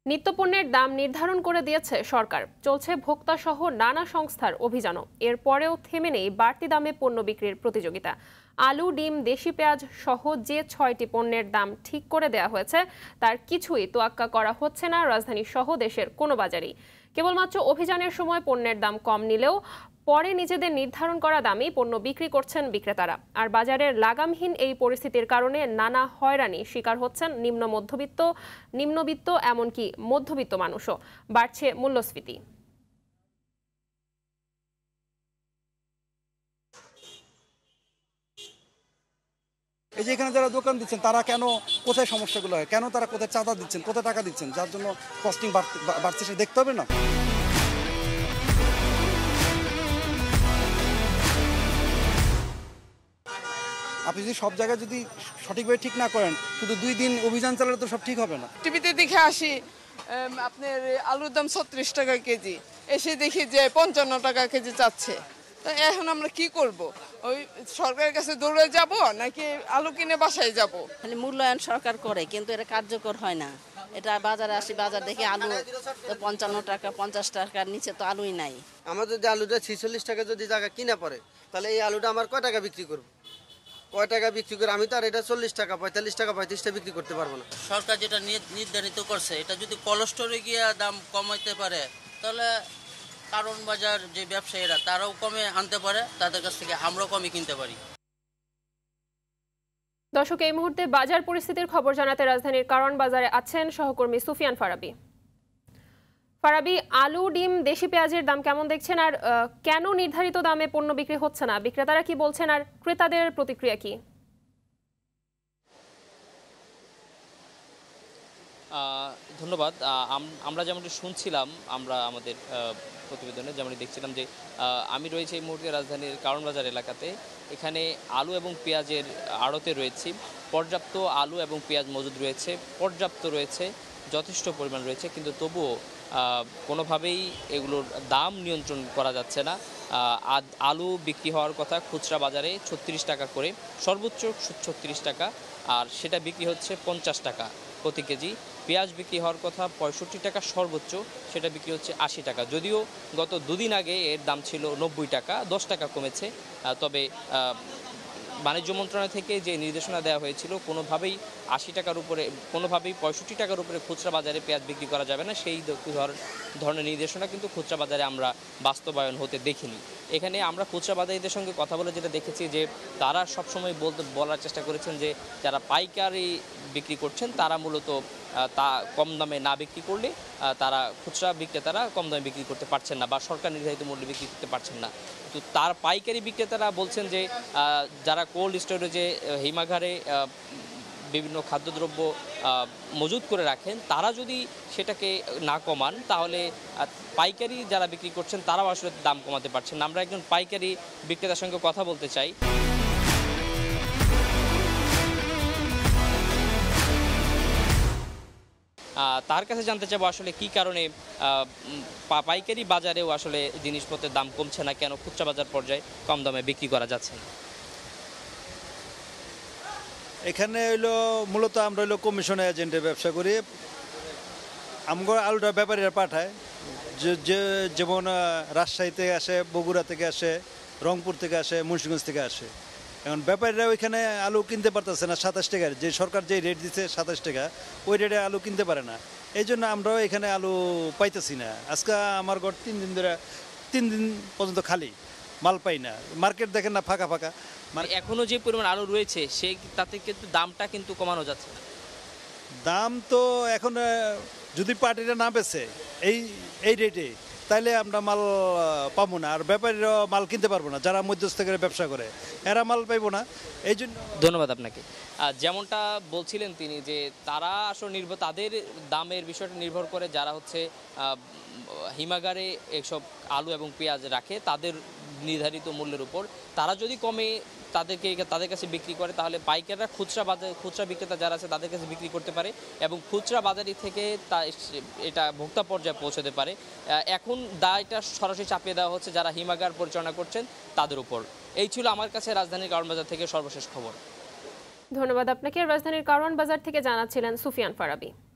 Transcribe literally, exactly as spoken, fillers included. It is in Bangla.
নিত্যপণ্যের দাম নির্ধারণ করে দিয়েছে সরকার। চলছে ভোক্তা সহ নানা সংস্থার অভিযানও। এরপরেও থেমে নেই বাড়তি দামে পণ্য বিক্রির প্রতিযোগিতা। আলু, ডিম, দেশি পেঁয়াজ সহ যে ছয়টি পণ্যের দাম ঠিক করে দেওয়া হয়েছে তার কিছুই তোয়াক্কা করা হচ্ছে না রাজধানী সহ দেশের কোনো বাজারেই। কেবলমাত্র অভিযানের সময় পণ্যের দাম কম নিলেও পরে নিজেদের নির্ধারণ করা দামেই পণ্য বিক্রি করছেন বিক্রেতারা। আর বাজারের লাগামহীন এই পরিস্থিতির কারণে নানা হয়রানি শিকার হচ্ছেন নিম্ন মধ্যবিত্ত, নিম্নবিত্ত এমনকি মধ্যবিত্ত মানুষও। বাড়ছে মূল্যস্ফীতি। এই যে এখানে যারা দোকান দিচ্ছেন তারা কেন, কোথায় সমস্যাগুলো হয়, কেন তারা কোথায় চাঁদা দিচ্ছেন, কোথায় টাকা দিচ্ছেন, যার জন্য কস্টিং বাড়ছে সেটা দেখতে হবে না? আপনি যদি সব জায়গায় যদি সঠিকভাবে ঠিক না করেন, শুধু দুই দিন অভিযান চালালে তো সব ঠিক হবে না। টিভিতে দেখে আসি আপনার আলুর দাম ছত্রিশ টাকা কেজি, এসে দেখি যে পঞ্চান্ন টাকা কেজি চাচ্ছে। তো এখন আমরা কি করব? ওই সরকারের কাছে দৌড়ে যাব নাকি আলু কিনে বাসায় যাব? খালি মূল্যায়ন সরকার করে কিন্তু এটা কার্যকর হয় না। এটা বাজারে আসি, বাজার দেখে আলু তো পঞ্চান্ন টাকা, পঞ্চাশ টাকার নিচে তো আলুই নাই। আমার যদি আলুটা ছিচল্লিশ টাকা যদি জায়গা কিনা পড়ে, তাহলে এই আলুটা আমার কয় টাকা বিক্রি করবো? কয় টাকা বিক্রি করে আমি তো আর এটা চল্লিশ টাকা, পঁয়তাল্লিশ টাকা, পঁয়ত্রিশ টাকা বিক্রি করতে পারবো না। সরকার যেটা নির্ধারিত করছে এটা যদি কোল্ড স্টোরে গিয়ে দাম কমাইতে পারে, তাহলে কারণ বাজার যে ব্যবসায়ীরা তারাও কমে আনতে পারে, তাদের কাছ থেকে আমরাও কমে কিনতে পারি। দর্শক, এই মুহূর্তে বাজার পরিস্থিতির খবর জানাতে রাজধানীর কারণ বাজারে আছেন সহকর্মী সুফিয়ান ফারাবি। ফারাবি, আলু, ডিম, দেশি পেঁয়াজের দাম কেমন দেখছেন, আর কেন নির্ধারিত দামে পণ্য বিক্রি হচ্ছে না? বিক্রেতারা কি বলছেন, আর ক্রেতাদের প্রতিক্রিয়া কি? ধন্যবাদ। আমরা যেমনটি শুনছিলাম, আমরা আমাদের প্রতিবেদনে যেমনটি দেখছিলাম যে আমি রয়েছে এই মুহূর্তে রাজধানীর কারণ বাজার এলাকাতে। এখানে আলু এবং পেঁয়াজের আড়তে রয়েছি। পর্যাপ্ত আলু এবং পেঁয়াজ মজুদ রয়েছে, পর্যাপ্ত রয়েছে, যথেষ্ট পরিমাণ রয়েছে, কিন্তু তবুও কোনোভাবেই এগুলোর দাম নিয়ন্ত্রণ করা যাচ্ছে না। আলু বিক্রি হওয়ার কথা খুচরা বাজারে ছত্রিশ টাকা করে, সর্বোচ্চ ছত্রিশ টাকা, আর সেটা বিক্রি হচ্ছে পঞ্চাশ টাকা প্রতি কেজি। পেঁয়াজ বিক্রি হওয়ার কথা পঁয়ষট্টি টাকা সর্বোচ্চ, সেটা বিক্রি হচ্ছে আশি টাকা। যদিও গত দুদিন আগে এর দাম ছিল নব্বই টাকা, দশ টাকা কমেছে। তবে বাণিজ্য মন্ত্রণালয় থেকে যে নির্দেশনা দেওয়া হয়েছিল কোনোভাবেই আশি টাকার উপরে, কোনোভাবেই পঁয়ষট্টি টাকার উপরে খুচরা বাজারে পেঁয়াজ বিক্রি করা যাবে না, সেই ধরনের নির্দেশনা কিন্তু খুচরা বাজারে আমরা বাস্তবায়ন হতে দেখিনি। এখানে আমরা খুচরা বাজারিদের সঙ্গে কথা বলে যেটা দেখেছি যে তারা সবসময় বলতে বলার চেষ্টা করেছেন যে যারা পাইকারি বিক্রি করছেন তারা মূলত তা কম দামে না বিক্রি করলে তারা খুচরা বিক্রেতারা কম দামে বিক্রি করতে পারছেন না বা সরকার নির্ধারিত মূল্যে বিক্রি করতে পারছেন না। তো তার পাইকারি বিক্রেতারা বলছেন যে যারা কোল্ড স্টোরেজে হিমাগারে বিভিন্ন খাদ্যদ্রব্য মজুত করে রাখেন তারা যদি সেটাকে না কমান তাহলে পাইকারি যারা বিক্রি করছেন তারাও আসলে দাম কমাতে পারছেন না। আমরা একজন পাইকারি বিক্রেতার সঙ্গে কথা বলতে চাই। তার কাছে জানতে চাবো আসলে কি কারণে পাইকারি বাজারেও আসলে জিনিসপত্রের দাম কমছে না, কেন খুচরা বাজার পর্যায়ে কম দামে বিক্রি করা যাচ্ছে না। এখানে হইলো মূলত আমরা হইলো কমিশন এজেন্টে ব্যবসা করি। আমরা আলুটা ব্যাপারীরা পাঠায়, যে যেমন রাজশাহী থেকে আসে, বগুড়া থেকে আসে, রংপুর থেকে আসে, মুন্সিগঞ্জ থেকে আসে। এখন ব্যাপারীরা ওইখানে আলু কিনতে পারতেছে না সাতাশ টাকার, যে সরকার যে রেট দিচ্ছে সাতাশ টাকা, ওই রেটে আলু কিনতে পারে না। এই জন্য আমরাও এখানে আলু পাইতেছি না। আজকে আমার ঘর তিন দিন ধরে তিন দিন পর্যন্ত খালি, মাল পাই না। মার্কেট দেখেন না ফাঁকা ফাঁকা। মানে এখনো যে পরিমাণ আলু রয়েছে সেই তাতে কিন্তু দামটা কিন্তু কমানো যাচ্ছে না। দাম তো এখন যদি পার্টিরা না বেছে এই এই রেটে তাইলে আমরা মাল পাবো না, আর ব্যাপারীরা মাল কিনতে পারবো না। যারা মধ্যস্থকারী ব্যবসা করে এরা মাল পাইবো না। এই জন্য ধন্যবাদ আপনাকে। যেমনটা বলছিলেন তিনি যে তারা আসলে নির্ভর, তাদের দামের বিষয়টা নির্ভর করে যারা হচ্ছে হিমাগারে এসব আলু এবং পেঁয়াজ রাখে তাদের নির্ধারিত মূল্যের উপর তারা যদি কমে তাদেরকে তাদের কাছে বিক্রি করে তাহলে পাইকাররা খুচরা বাজার খুচরা বিক্রেতা যারা আছে তাদের কাছে বিক্রি করতে পারে এবং খুচরা বাজারি থেকে তা এটা ভোক্তা পর্যায়ে পৌঁছাতে পারে। এখন দায়টা সরাসরি চাপিয়ে দেওয়া হচ্ছে যারা হিমাগার পরিচালনা করছেন তাদের উপর। এই ছিল আমার কাছে রাজধানীর কারণ বাজার থেকে সর্বশেষ খবর। ধন্যবাদ আপনাকে। রাজধানীর কারণ বাজার থেকে জানাচ্ছিলেন সুফিয়ান ফারাবি।